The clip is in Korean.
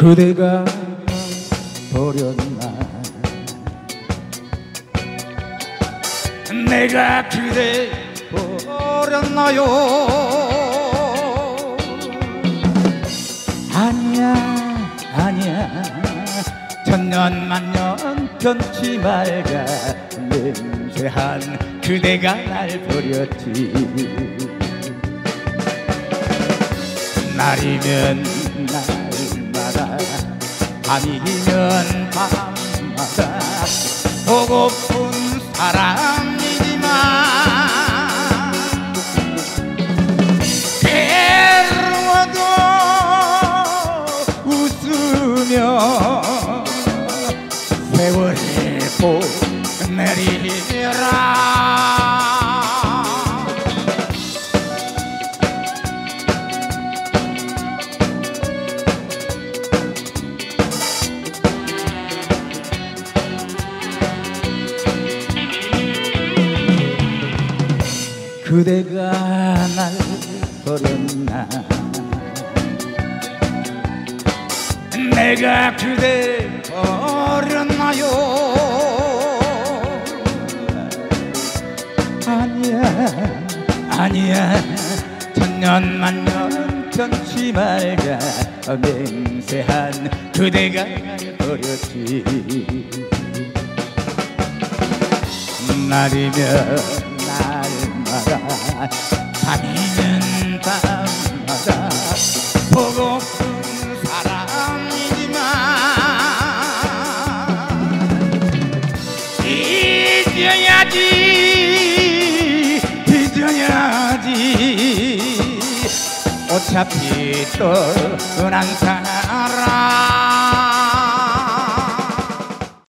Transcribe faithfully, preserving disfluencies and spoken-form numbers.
그대가 버렸나 내가 그대 버렸나요? 아니야 아니야 천년만년 변치 말가 맹세한 그대가 날 버렸지. 날이면 날마다 밤이면 밤마다 보고픈 사람이지만 괴로워도 웃으며 세월이 보내리라. 그대가 날 버렸나 내가 그대 버렸나요? 아니야 아니야 천년만년 변치 말가 맹세한 그대가 날 버렸지. 날이면 날마다 밤이면 밤마다 보고픈 사람이지만 잊어야지 잊어야지 어차피 떠난 사람